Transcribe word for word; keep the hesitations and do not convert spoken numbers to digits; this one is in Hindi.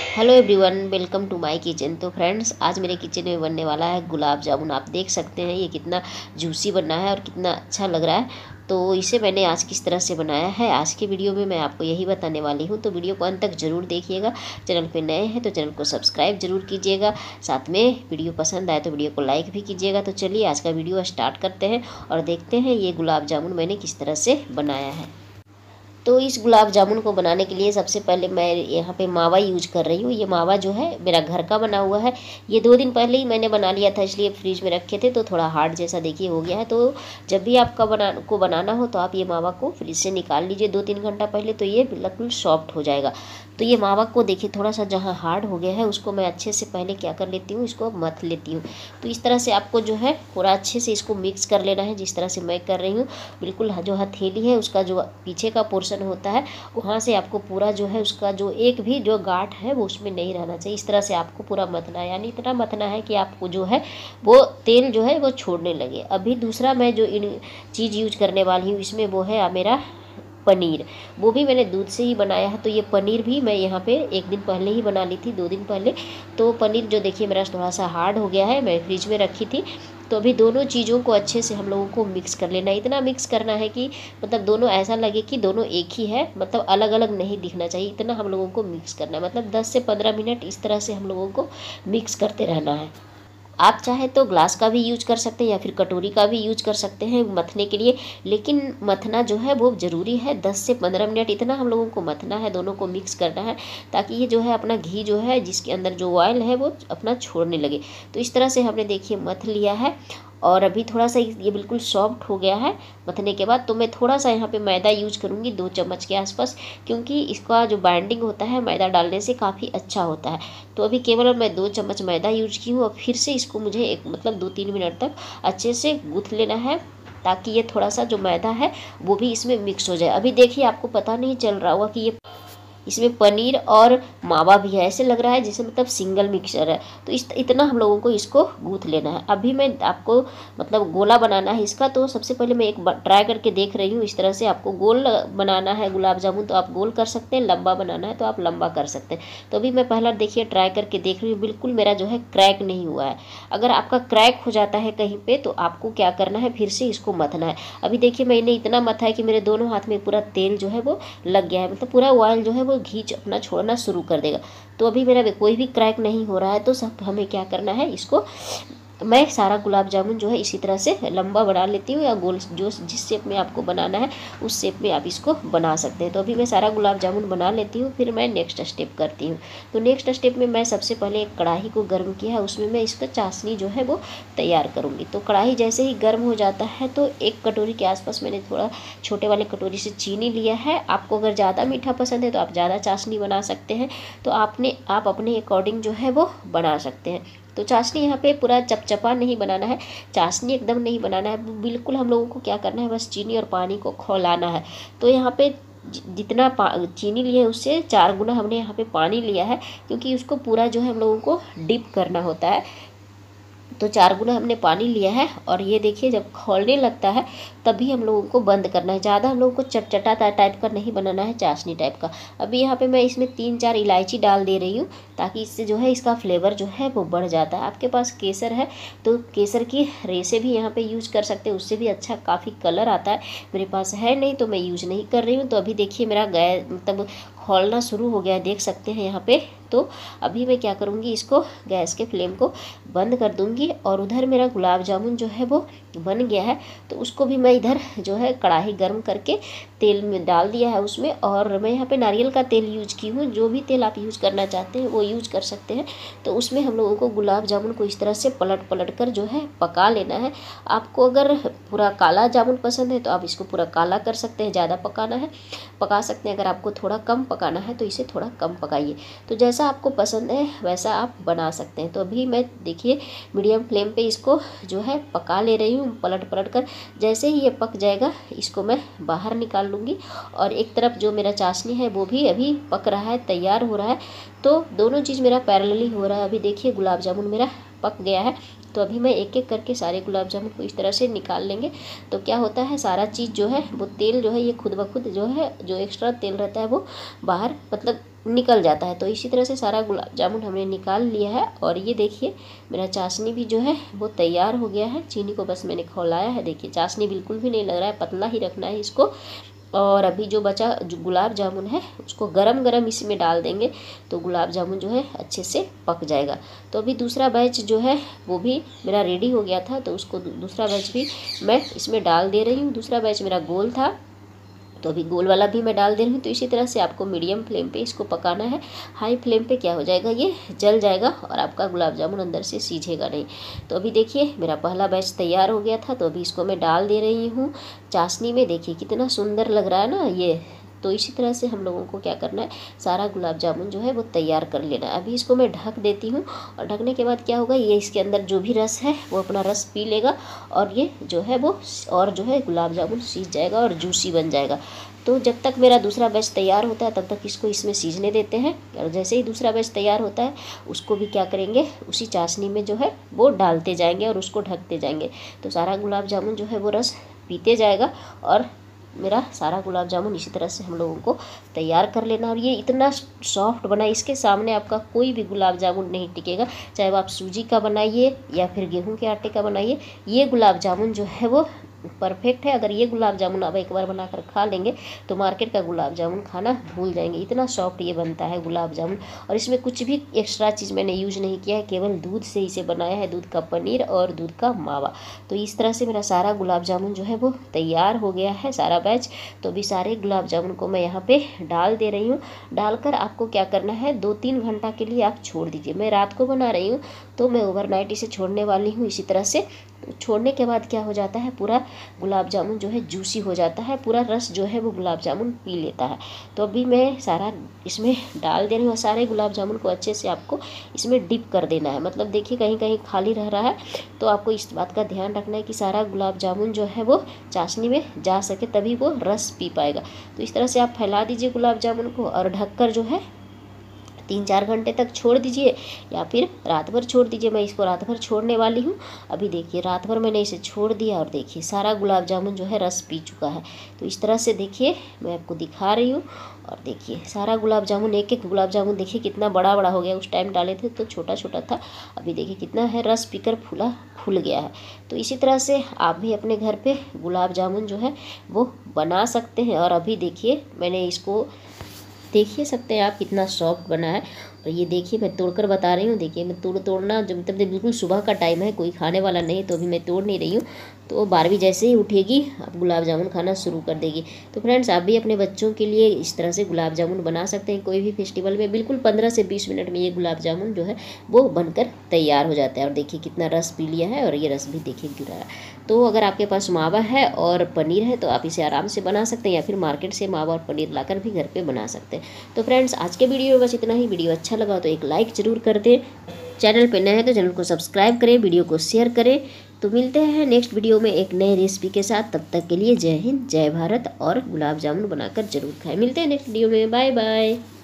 Hello everyone, welcome to my kitchen. तो फ्रेंड्स, आज मेरे किचन में बनने वाला है गुलाब जामुन। आप देख सकते हैं ये कितना जूसी बना है और कितना अच्छा लग रहा है। तो इसे मैंने आज किस तरह से बनाया है, आज की वीडियो में मैं आपको यही बताने वाली हूँ। तो वीडियो को अंत तक जरूर देखिएगा। चैनल पे नए हैं तो चैनल को सब्सक्राइब जरूर कीजिएगा। साथ में वीडियो पसंद आए तो वीडियो को लाइक भी कीजिएगा। तो चलिए आज का वीडियो स्टार्ट करते हैं और देखते हैं ये गुलाब जामुन मैंने किस तरह से बनाया है। तो इस गुलाब जामुन को बनाने के लिए सबसे पहले मैं यहाँ पे मावा यूज कर रही हूँ। ये मावा जो है मेरा घर का बना हुआ है। ये दो दिन पहले ही मैंने बना लिया था, इसलिए फ्रिज में रखे थे तो थोड़ा हार्ड जैसा देखिए हो गया है। तो जब भी आपका बना को बनाना हो तो आप ये मावा को फ्रिज से निकाल लीजिए दो तीन घंटा पहले, तो ये बिल्कुल सॉफ्ट हो जाएगा। तो ये मावा को देखिए थोड़ा सा जहाँ हार्ड हो गया है उसको मैं अच्छे से पहले क्या कर लेती हूँ, इसको मथ लेती हूँ। तो इस तरह से आपको जो है पूरा अच्छे से इसको मिक्स कर लेना है, जिस तरह से मैं कर रही हूँ। बिल्कुल जो हथेली है उसका जो पीछे का पोर्शन होता है वहाँ से आपको पूरा जो है उसका जो एक भी जो गांठ है वो उसमें नहीं रहना चाहिए। इस तरह से आपको पूरा मथना है, यानी इतना मथना है कि आपको जो है वो तेल जो है वो छोड़ने लगे। अभी दूसरा मैं जो इन चीज़ यूज करने वाली हूँ इसमें वो है मेरा पनीर। वो भी मैंने दूध से ही बनाया है। तो ये पनीर भी मैं यहाँ पे एक दिन पहले ही बना ली थी, दो दिन पहले। तो पनीर जो देखिए मेरा थोड़ा सा हार्ड हो गया है, मैं फ्रिज में रखी थी। तो अभी दोनों चीज़ों को अच्छे से हम लोगों को मिक्स कर लेना है। इतना मिक्स करना है कि मतलब दोनों ऐसा लगे कि दोनों एक ही है, मतलब अलग अलग नहीं दिखना चाहिए। इतना हम लोगों को मिक्स करना है, मतलब दस से पंद्रह मिनट इस तरह से हम लोगों को मिक्स करते रहना है। आप चाहे तो ग्लास का भी यूज कर सकते हैं या फिर कटोरी का भी यूज कर सकते हैं मथने के लिए, लेकिन मथना जो है वो ज़रूरी है। दस से पंद्रह मिनट इतना हम लोगों को मथना है, दोनों को मिक्स करना है, ताकि ये जो है अपना घी जो है जिसके अंदर जो ऑयल है वो अपना छोड़ने लगे। तो इस तरह से हमने देखिए मथ लिया है और अभी थोड़ा सा ये बिल्कुल सॉफ्ट हो गया है मथने के बाद। तो मैं थोड़ा सा यहाँ पे मैदा यूज करूँगी, दो चम्मच के आसपास, क्योंकि इसका जो बाइंडिंग होता है मैदा डालने से काफ़ी अच्छा होता है। तो अभी केवल मैं दो चम्मच मैदा यूज की हूँ और फिर से इसको मुझे एक मतलब दो तीन मिनट तक अच्छे से गूँथ लेना है, ताकि ये थोड़ा सा जो मैदा है वो भी इसमें मिक्स हो जाए। अभी देखिए आपको पता नहीं चल रहा होगा कि ये इसमें पनीर और मावा भी है, ऐसे लग रहा है जैसे मतलब सिंगल मिक्सचर है। तो इस इतना हम लोगों को इसको गूँथ लेना है। अभी मैं आपको मतलब गोला बनाना है इसका। तो सबसे पहले मैं एक ट्राई करके देख रही हूँ। इस तरह से आपको गोल बनाना है गुलाब जामुन तो आप गोल कर सकते हैं, लंबा बनाना है तो आप लंबा कर सकते हैं। तो अभी मैं पहला देखिए ट्राई करके देख रही हूँ, बिल्कुल मेरा जो है क्रैक नहीं हुआ है। अगर आपका क्रैक हो जाता है कहीं पर तो आपको क्या करना है, फिर से इसको मथना है। अभी देखिए मैंने इतना मथा है कि मेरे दोनों हाथ में पूरा तेल जो है वो लग गया है, मतलब पूरा ऑयल जो है वो घी अपना छोड़ना शुरू कर देगा। तो अभी मेरा कोई भी क्रैक नहीं हो रहा है। तो सब हमें क्या करना है, इसको मैं सारा गुलाब जामुन जो है इसी तरह से लंबा बना लेती हूँ, या गोल जो जिस शेप में आपको बनाना है उस शेप में आप इसको बना सकते हैं। तो अभी मैं सारा गुलाब जामुन बना लेती हूँ, फिर मैं नेक्स्ट स्टेप करती हूँ। तो नेक्स्ट स्टेप में मैं सबसे पहले एक कढ़ाई को गर्म किया है, उसमें मैं इसका चाशनी जो है वो तैयार करूँगी। तो कढ़ाई जैसे ही गर्म हो जाता है तो एक कटोरी के आसपास मैंने थोड़ा छोटे वाले कटोरी से चीनी लिया है। आपको अगर ज़्यादा मीठा पसंद है तो आप ज़्यादा चाशनी बना सकते हैं। तो आपने आप अपने अकॉर्डिंग जो है वो बना सकते हैं। तो चाशनी यहाँ पे पूरा चपचपा नहीं बनाना है, चाशनी एकदम नहीं बनाना है, बिल्कुल हम लोगों को क्या करना है, बस चीनी और पानी को खौलाना है। तो यहाँ पे जितना चीनी लिए उससे चार गुना हमने यहाँ पे पानी लिया है, क्योंकि उसको पूरा जो है हम लोगों को डिप करना होता है। तो चार गुना हमने पानी लिया है और ये देखिए जब खौलने लगता है तभी हम लोगों को बंद करना है। ज़्यादा हम लोगों को चटचटा टाइप का नहीं बनाना है, चाशनी टाइप का। अभी यहाँ पे मैं इसमें तीन चार इलायची डाल दे रही हूँ, ताकि इससे जो है इसका फ्लेवर जो है वो बढ़ जाता है। आपके पास केसर है तो केसर की रेसे भी यहाँ पे यूज कर सकते हैं, उससे भी अच्छा काफ़ी कलर आता है। मेरे पास है नहीं तो मैं यूज नहीं कर रही हूँ। तो अभी देखिए मेरा गैस मतलब खौलना शुरू हो गया है, देख सकते हैं यहाँ पे। तो अभी मैं क्या करूँगी, इसको गैस के फ्लेम को बंद कर दूँगी और उधर मेरा गुलाब जामुन जो है वो बन गया है। तो उसको भी मैं इधर जो है कढ़ाई गर्म करके तेल में डाल दिया है उसमें, और मैं यहाँ पे नारियल का तेल यूज की हूँ। जो भी तेल आप यूज करना चाहते हैं वो यूज कर सकते हैं। तो उसमें हम लोगों को गुलाब जामुन को इस तरह से पलट पलट कर जो है पका लेना है। आपको अगर पूरा काला जामुन पसंद है तो आप इसको पूरा काला कर सकते हैं, ज़्यादा पकाना है पका सकते हैं। अगर आपको थोड़ा कम पकाना है तो इसे थोड़ा कम पकाइए। तो जैसा आपको पसंद है वैसा आप बना सकते हैं। तो अभी मैं देखिए मीडियम फ्लेम पे इसको जो है पका ले रही हूँ पलट पलट कर। जैसे ही ये पक जाएगा इसको मैं बाहर निकाल लूँगी, और एक तरफ जो मेरा चाशनी है वो भी अभी पक रहा है, तैयार हो रहा है। तो दोनों चीज़ मेरा पैरेलली हो रहा है। अभी देखिए गुलाब जामुन मेरा पक गया है। तो अभी मैं एक एक करके सारे गुलाब जामुन को इस तरह से निकाल लेंगे। तो क्या होता है, सारा चीज़ जो है वो तेल जो है ये खुद ब खुद जो है जो एक्स्ट्रा तेल रहता है वो बाहर मतलब निकल जाता है। तो इसी तरह से सारा गुलाब जामुन हमने निकाल लिया है। और ये देखिए मेरा चाशनी भी जो है वो तैयार हो गया है। चीनी को बस मैंने खौलाया है। देखिए चाशनी बिल्कुल भी नहीं लग रहा है, पतला ही रखना है इसको। और अभी जो बचा जो गुलाब जामुन है उसको गरम गरम इसमें डाल देंगे तो गुलाब जामुन जो है अच्छे से पक जाएगा। तो अभी दूसरा बैच जो है वो भी मेरा रेडी हो गया था, तो उसको दूसरा बैच भी मैं इसमें डाल दे रही हूँ। दूसरा बैच मेरा गोल था तो अभी गोल वाला भी मैं डाल दे रही हूँ। तो इसी तरह से आपको मीडियम फ्लेम पे इसको पकाना है। हाई फ्लेम पे क्या हो जाएगा, ये जल जाएगा और आपका गुलाब जामुन अंदर से सीझेगा नहीं। तो अभी देखिए मेरा पहला बैच तैयार हो गया था, तो अभी इसको मैं डाल दे रही हूँ चाशनी में। देखिए कितना सुंदर लग रहा है ना ये। तो इसी तरह से हम लोगों को क्या करना है, सारा गुलाब जामुन जो है वो तैयार कर लेना है। अभी इसको मैं ढक देती हूँ और ढकने के बाद क्या होगा, ये इसके अंदर जो भी रस है वो अपना रस पी लेगा और ये जो है वो और जो है गुलाब जामुन सीझ जाएगा और जूसी बन जाएगा। तो जब तक मेरा दूसरा बैच तैयार होता है तब तक इसको इसमें सीझने देते हैं। और जैसे ही दूसरा बैच तैयार होता है उसको भी क्या करेंगे, उसी चाशनी में जो है वो डालते जाएंगे और उसको ढकते जाएंगे। तो सारा गुलाब जामुन जो है वो रस पीते जाएगा और मेरा सारा गुलाब जामुन इसी तरह से हम लोगों को तैयार कर लेना। और ये इतना सॉफ्ट बना, इसके सामने आपका कोई भी गुलाब जामुन नहीं टिकेगा। चाहे वो आप सूजी का बनाइए या फिर गेहूं के आटे का बनाइए, ये गुलाब जामुन जो है वो परफेक्ट है। अगर ये गुलाब जामुन आप एक बार बनाकर खा लेंगे तो मार्केट का गुलाब जामुन खाना भूल जाएंगे। इतना सॉफ्ट ये बनता है गुलाब जामुन। और इसमें कुछ भी एक्स्ट्रा चीज़ मैंने यूज नहीं किया है, केवल दूध से इसे बनाया है, दूध का पनीर और दूध का मावा। तो इस तरह से मेरा सारा गुलाब जामुन जो है वो तैयार हो गया है, सारा बैच। तो अभी सारे गुलाब जामुन को मैं यहाँ पे डाल दे रही हूँ। डालकर आपको क्या करना है, दो तीन घंटा के लिए आप छोड़ दीजिए। मैं रात को बना रही हूँ तो मैं ओवरनाइट इसे छोड़ने वाली हूँ। इसी तरह से छोड़ने के बाद क्या हो जाता है, पूरा गुलाब जामुन जो है जूसी हो जाता है, पूरा रस जो है वो गुलाब जामुन पी लेता है। तो अभी मैं सारा इसमें डाल दे रही हूँ। सारे गुलाब जामुन को अच्छे से आपको इसमें डिप कर देना है। मतलब देखिए कहीं कहीं खाली रह रहा है तो आपको इस बात का ध्यान रखना है कि सारा गुलाब जामुन जो है वो चाशनी में जा सके, तभी वो रस पी पाएगा। तो इस तरह से आप फैला दीजिए गुलाब जामुन को और ढककर जो है तीन चार घंटे तक छोड़ दीजिए या फिर रात भर छोड़ दीजिए। मैं इसको रात भर छोड़ने वाली हूँ। अभी देखिए रात भर मैंने इसे छोड़ दिया और देखिए सारा गुलाब जामुन जो है रस पी चुका है। तो इस तरह से देखिए मैं आपको दिखा रही हूँ। और देखिए सारा गुलाब जामुन, एक एक गुलाब जामुन देखिए कितना बड़ा बड़ा हो गया। उस टाइम डाले थे तो छोटा छोटा था, अभी देखिए कितना है रस पीकर फूला फूल गया है। तो इसी तरह से आप भी अपने घर पे गुलाब जामुन जो है वो बना सकते हैं। और अभी देखिए मैंने इसको देखिए सकते हैं आप कितना सॉफ्ट बना है। और ये देखिए मैं तोड़कर बता रही हूँ। देखिए मैं तोड़ तोड़ना जब तक बिल्कुल सुबह का टाइम है, कोई खाने वाला नहीं, तो अभी मैं तोड़ नहीं रही हूँ। तो बारहवीं जैसे ही उठेगी आप गुलाब जामुन खाना शुरू कर देगी। तो फ्रेंड्स आप भी अपने बच्चों के लिए इस तरह से गुलाब जामुन बना सकते हैं। कोई भी फेस्टिवल में बिल्कुल पंद्रह से बीस मिनट में ये गुलाब जामुन जो है वो बनकर तैयार हो जाता है। और देखिए कितना रस पी लिया है और ये रस भी देखिए गिरा है। तो अगर आपके पास मावा है और पनीर है तो आप इसे आराम से बना सकते हैं, या फिर मार्केट से मावा और पनीर लाकर भी घर पे बना सकते हैं। तो फ्रेंड्स आज के वीडियो में बस इतना ही। वीडियो अच्छा लगा तो एक लाइक ज़रूर कर दें। चैनल पे नए हैं तो चैनल को सब्सक्राइब करें, वीडियो को शेयर करें। तो मिलते हैं नेक्स्ट वीडियो में एक नए रेसिपी के साथ। तब तक के लिए जय हिंद, जय भारत और गुलाब जामुन बनाकर जरूर खाएं। मिलते हैं नेक्स्ट वीडियो में। Bye bye.